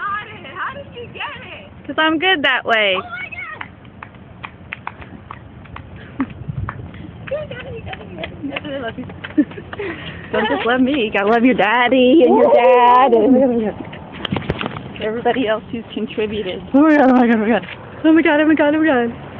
got it. How did you get it? Because I'm good that way. Oh my god! I love you. Don't just love me. You gotta love your daddy and your dad and everybody else who's contributed. Oh my god, oh my god, oh my god. Oh my god, oh my god, oh my god.